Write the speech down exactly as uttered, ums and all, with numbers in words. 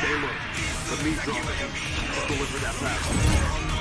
Stay low. Let me draw the heat. I'll deliver that power.